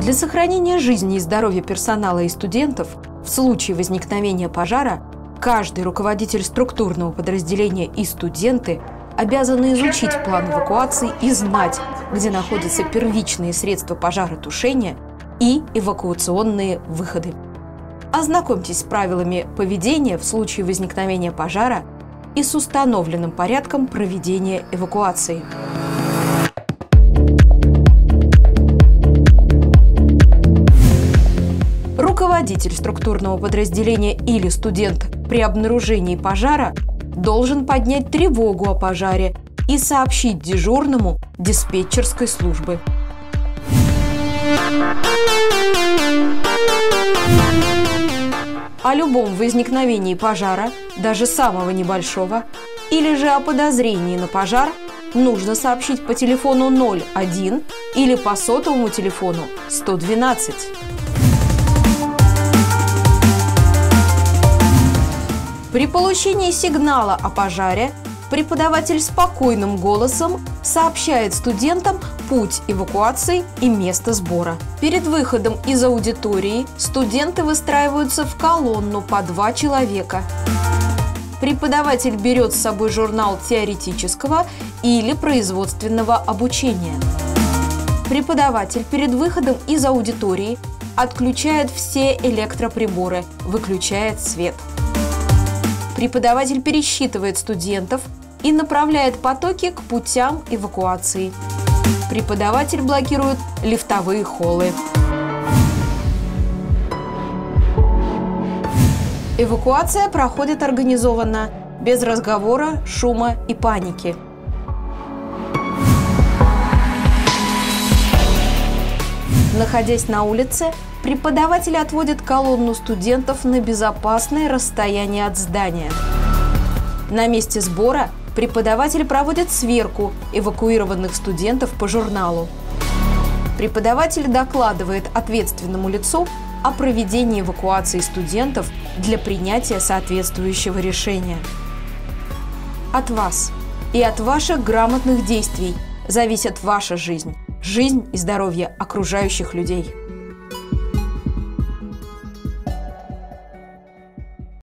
Для сохранения жизни и здоровья персонала и студентов в случае возникновения пожара каждый руководитель структурного подразделения и студенты обязаны изучить план эвакуации и знать, где находятся первичные средства пожаротушения и эвакуационные выходы. Ознакомьтесь с правилами поведения в случае возникновения пожара и с установленным порядком проведения эвакуации. Руководитель структурного подразделения или студент при обнаружении пожара должен поднять тревогу о пожаре и сообщить дежурному диспетчерской службы. О любом возникновении пожара, даже самого небольшого, или же о подозрении на пожар нужно сообщить по телефону 01 или по сотовому телефону 112. При получении сигнала о пожаре преподаватель спокойным голосом сообщает студентам путь эвакуации и место сбора. Перед выходом из аудитории студенты выстраиваются в колонну по 2 человека. Преподаватель берет с собой журнал теоретического или производственного обучения. Преподаватель перед выходом из аудитории отключает все электроприборы, выключает свет. Преподаватель пересчитывает студентов и направляет потоки к путям эвакуации. Преподаватель блокирует лифтовые холлы. Эвакуация проходит организованно, без разговора, шума и паники. Находясь на улице, преподаватель отводит колонну студентов на безопасное расстояние от здания. На месте сбора преподаватель проводит сверку эвакуированных студентов по журналу. Преподаватель докладывает ответственному лицу о проведении эвакуации студентов для принятия соответствующего решения. От вас и от ваших грамотных действий зависит ваша жизнь, жизнь и здоровье окружающих людей.